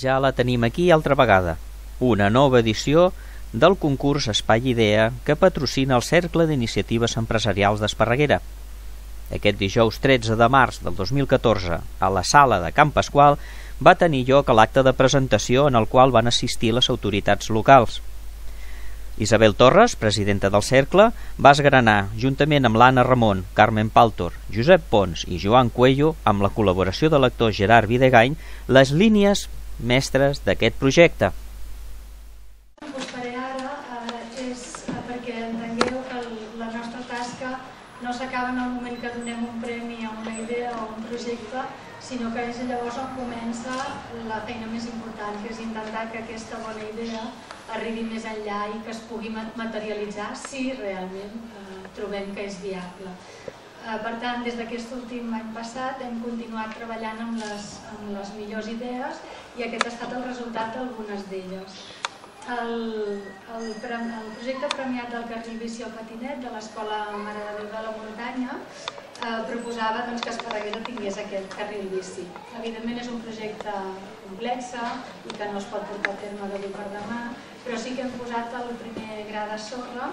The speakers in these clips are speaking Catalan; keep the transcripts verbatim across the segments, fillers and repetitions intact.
ja la tenim aquí altra vegada, una nova edició del concurs Espai Idea que patrocina el Cercle d'Iniciatives Empresarials d'Esparreguera. Aquest dijous tretze de març del dos mil catorze, a la sala de Can Pasqual, va tenir lloc l'acte de presentació en el qual van assistir les autoritats locals. Isabel Torres, presidenta del Cercle, va esgranar, juntament amb l'Anna Ramon, Carmen Paltor, Josep Pons i Joan Cuello, amb la col·laboració de l'actor Gerard Videgany, les línies mestres d'aquest projecte. Us faré ara és perquè entengueu que la nostra tasca no s'acaba en el moment que donem un premi a una idea o un projecte, sinó que és llavors on comença la feina més important, que és intentar que aquesta bona idea arribi més enllà i que es pugui materialitzar si realment eh, trobem que és viable. Eh, per tant, des d'aquest últim any passat hem continuat treballant amb les, amb les millors idees i aquest ha estat el resultat d'algunes d'elles. El, el, el projecte premiat del carril bici al patinet de l'Escola Mare de Déu de la Muntanya eh, proposava doncs, que Esparreguera tingués aquest carril bici. Evidentment és un projecte complex i que no es pot portar a terme d'avui per demà, però sí que hem posat el primer gra de sorra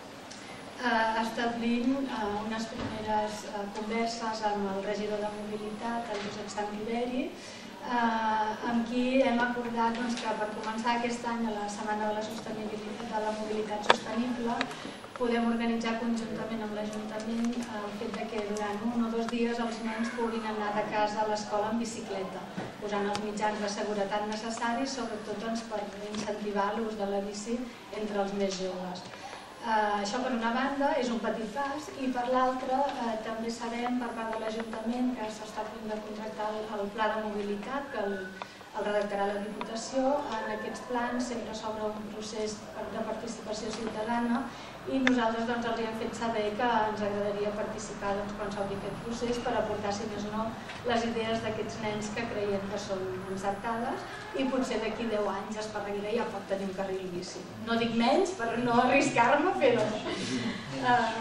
eh, establint eh, unes primeres eh, converses amb el regidor de mobilitat, el Josep Santiveri, Eh, amb qui hem acordat doncs, que per començar aquest any a la Setmana de la Sostenibilitat de la Mobilitat Sostenible podem organitzar conjuntament amb l'Ajuntament el fet de que durant un o dos dies els nens puguin anar de casa a l'escola en bicicleta, posant els mitjans de seguretat necessaris, sobretot doncs, per incentivar l'ús de la bici entre els més joves. Uh, això per una banda és un petit pas i per l'altra uh, també sabem per part de l'Ajuntament que s'està a punt de contractar el, el pla de mobilitat que el, el redactarà la Diputació. En aquests plans sempre s'obre un procés de participació ciutadana i nosaltres doncs, els hem fet saber que ens agradaria participar doncs, quan s'obri aquest procés per aportar, si més no, les idees d'aquests nens que creiem que són encertades i potser d'aquí deu anys Esparreguera ja pot tenir un carril bici. No dic menys per no arriscar-me, però... Uh,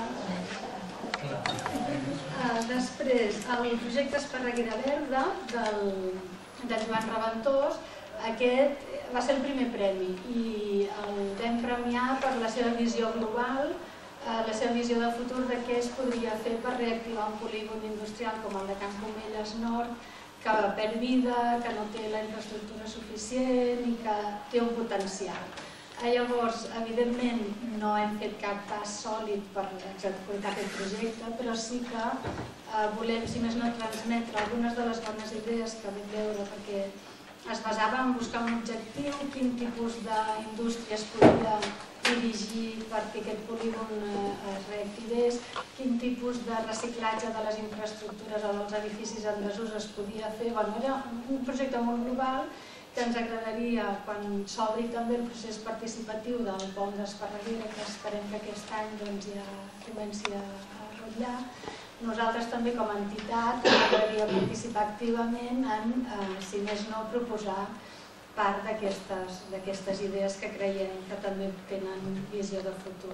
uh, després, el projecte Esparreguera Verda del, de Joan Raventós, aquest va ser el primer premi i el vam premiar per la seva visió global, uh, la seva visió de futur de què es podria fer per reactivar un polígon industrial com el de Can Comelles Nord, que perd vida, que no té la infraestructura suficient i que té un potencial. Llavors, evidentment, no hem fet cap pas sòlid per executar aquest projecte, però sí que eh, volem, si més no, transmetre algunes de les bones idees que vam veure, perquè es basava en buscar un objectiu, quin tipus d'indústria es podia dirigir perquè aquest polígon es reactivés, quin tipus de reciclatge de les infraestructures o dels edificis en desús es podia fer. Bueno, era un projecte molt global que ens agradaria, quan s'obri també el procés participatiu del pont d'Esparreguera, que esperem que aquest any doncs, ja comenci a rotllar, nosaltres també com a entitat ens agradaria participar activament en, eh, si més no, proposar part d'aquestes idees que creiem que també tenen visió de futur.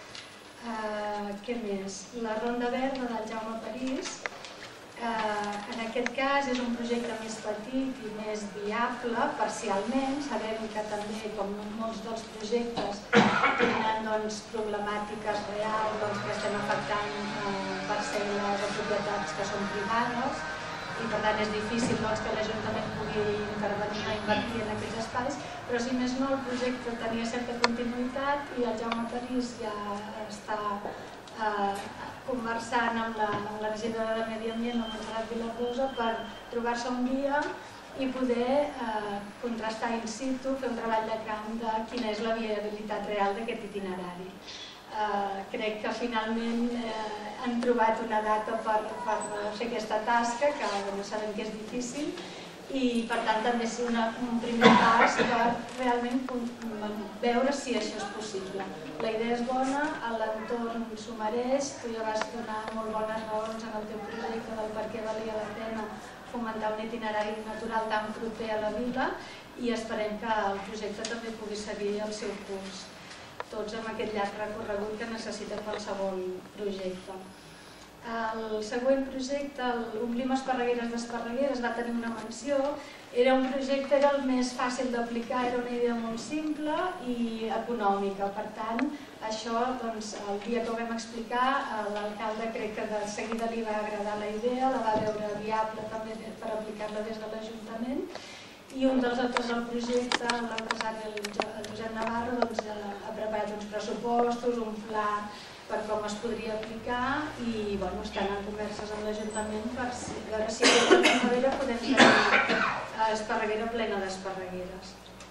Uh, què més? La Ronda Verda del Jaume París, uh, en aquest cas és un projecte més petit i més viable parcialment. Sabem que també, com molts dels projectes, tenen doncs, problemàtiques reals doncs, que estem afectant uh, parcel·les o propietats que són privades, i per tant és difícil doncs, que l'Ajuntament pugui intervenir o invertir en aquests espais, però si més no el projecte tenia certa continuïtat i el Jaume París ja està eh, conversant amb la, amb la regidora de Medi Ambient, la Montserrat Vilarrosa, per trobar-se un dia i poder eh, contrastar in situ, fer un treball de camp de quina és la viabilitat real d'aquest itinerari. Uh, crec que finalment uh, han trobat una data per, per fer aquesta tasca, que no sabem que és difícil, i per tant també és una, un primer pas per realment veure si això és possible. La idea és bona, l'entorn s'ho mereix, tu ja vas donar molt bones raons en el teu projecte del per què valia la pena fomentar un itinerari natural tan proper a la vila i esperem que el projecte també pugui seguir el seu curs, tots amb aquest llarg recorregut que necessita qualsevol projecte. El següent projecte, l'Omplim Esparregueres d'Esparregueres, va tenir una menció. Era un projecte, era el més fàcil d'aplicar, era una idea molt simple i econòmica. Per tant, això, doncs, el dia que ho vam explicar, l'alcalde crec que de seguida li va agradar la idea, la va veure viable també per aplicar-la des de l'Ajuntament. I un dels autors del projecte, l'empresari el Josep Navarro, ha preparat uns pressupostos, un pla per com es podria aplicar i estan en converses amb l'Ajuntament per veure si a la primavera podem tenir Esparreguera plena d'esparregueres.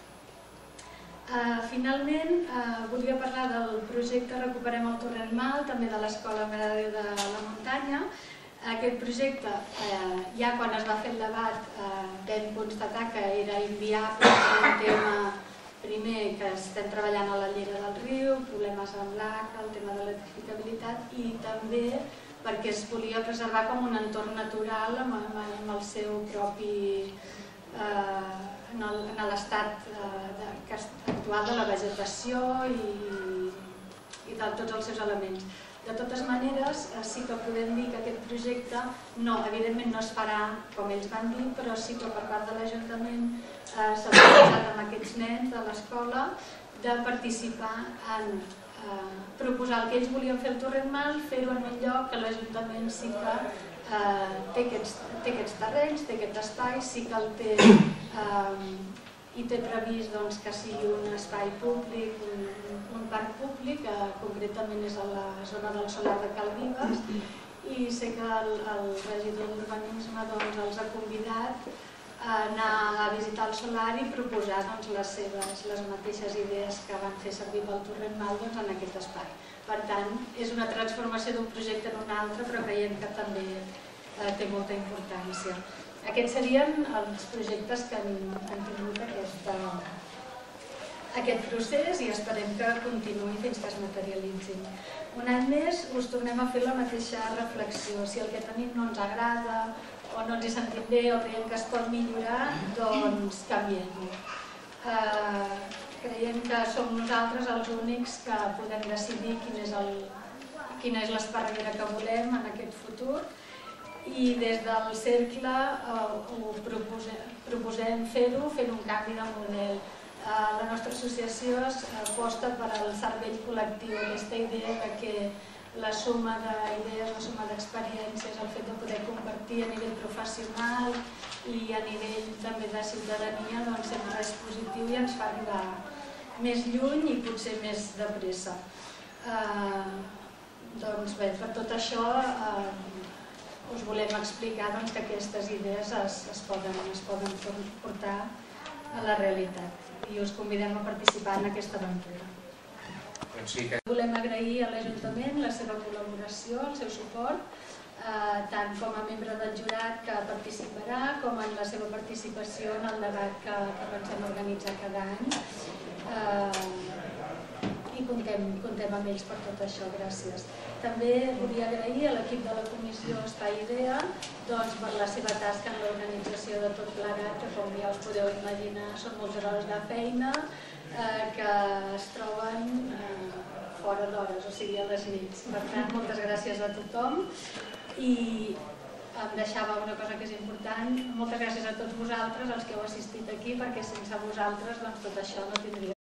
Finalment, volia parlar del projecte Recuperem el Torrent Mal, també de l'Escola Mare de Déu de la Muntanya. Aquest projecte, ja quan es va fer el debat, vam constatar que era inviable, un tema primer que estem treballant a la llera del riu, problemes amb l'aca, el tema de l'edificabilitat i també perquè es volia preservar com un entorn natural amb el seu propi, en l'estat actual de la vegetació i de tots els seus elements. De totes maneres, sí que podem dir que aquest projecte, no, evidentment no es farà com ells van dir, però sí que per part de l'Ajuntament s'ha proposat amb aquests nens de l'escola de participar en proposar el que ells volien fer al Torrent Mal, fer-ho en un lloc que l'Ajuntament sí que té aquests terrenys, té aquest espai, sí que el té i té previst que sigui un espai públic, un parc públic, que concretament és a la zona del solar de Cal Vives, i sé que el regidor d'Urbanisme els ha convidat a anar a visitar el solar i proposar les mateixes idees que van fer servir pel Torrent Mal en aquest espai. Per tant, és una transformació d'un projecte en un altre, però creiem que també té molta importància. Aquests serien els projectes que han tingut aquest procés i esperem que continuï fins que es materialitzin. Un any més us tornem a fer la mateixa reflexió. Si el que tenim no ens agrada o no ens hi sentim bé o creiem que es pot millorar, doncs canviem-ho. Creiem que som nosaltres els únics que podem decidir quina és l'esparreguera que volem en aquest futur i des del cercle proposem fer-ho, fent un canvi de model. La nostra associació aposta per al cervell col·lectiu, aquesta idea que la suma d'idees, la suma d'experiències, el fet de poder compartir a nivell professional i a nivell també de ciutadania sempre és positiu i ens fa arribar més lluny i potser més de pressa. Doncs bé, per tot això us volem explicar que aquestes idees es poden portar a la realitat i us convidem a participar en aquesta aventura. Volem agrair a l'Ajuntament la seva col·laboració, el seu suport, tant com a membre del jurat que participarà com en la seva participació en el debat que pensem organitzar cada any. I comptem amb ells per tot això, gràcies. També volia agrair a l'equip de la Comissió Espai Idea per la seva tasca en l'organització de tot plegat, que com ja us podeu imaginar són moltes hores de feina que es troben fora d'hores, o sigui a les nits. Per tant, moltes gràcies a tothom i em deixava una cosa que és important, moltes gràcies a tots vosaltres, els que heu assistit aquí, perquè sense vosaltres tot això no tindria